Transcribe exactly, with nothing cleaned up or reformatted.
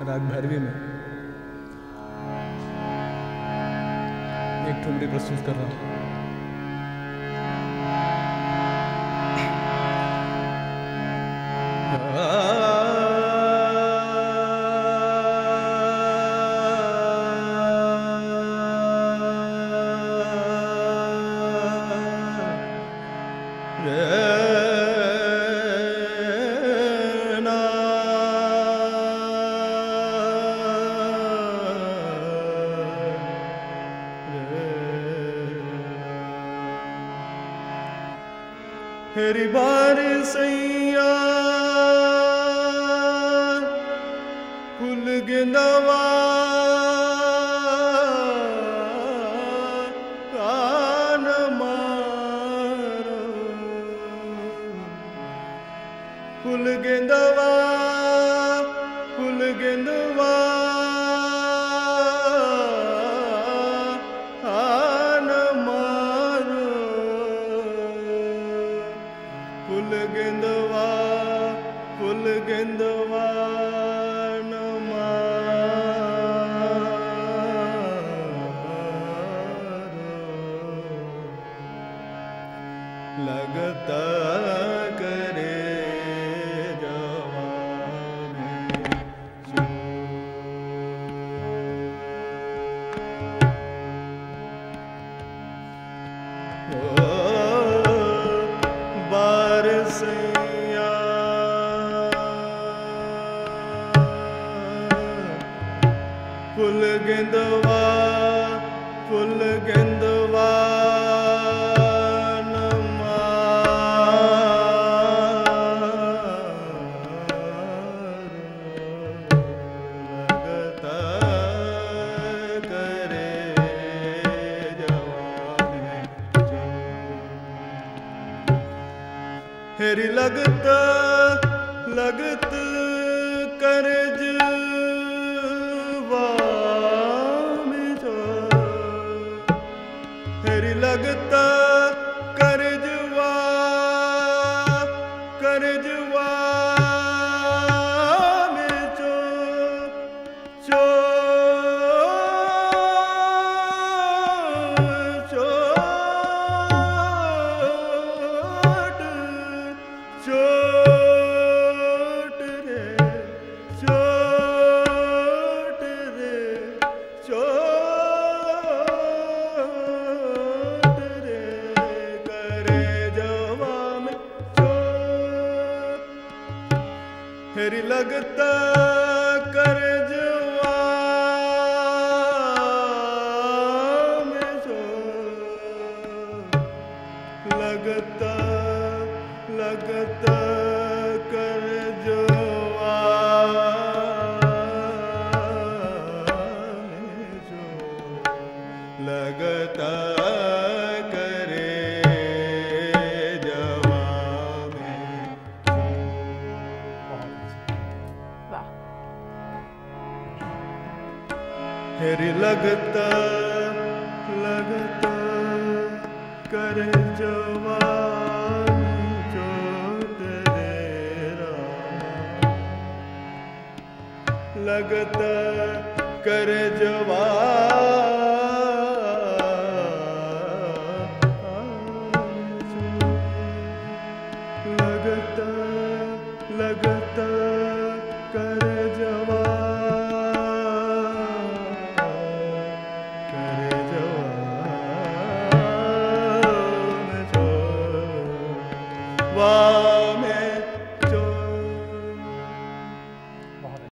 राग भैरवी में एक ठुमरी प्रस्तुत कर रहा हूँ। हेरी बारी सैया फूल गेंदवा कान मारो फूल गेंदवा फूल गेंदवा गेंदवा फूल गेंदवा न मारो लगता करे सैया फूल गेंदवा फूल गेंदवा न मारो लगता करे हेरी लगत लगत करजवा में जो हेरी लगत करजवा करजवा में जो जो चोट रे चोट रे चोट रे करे जवा में चोट हेरी लगता करे जवा में चोट लगता लगता कर जवा में जो लगता करे जवा में हेरी लगता लगता कर जवा लगता कर जवा लगता लगता कर जवा कर जवा वाह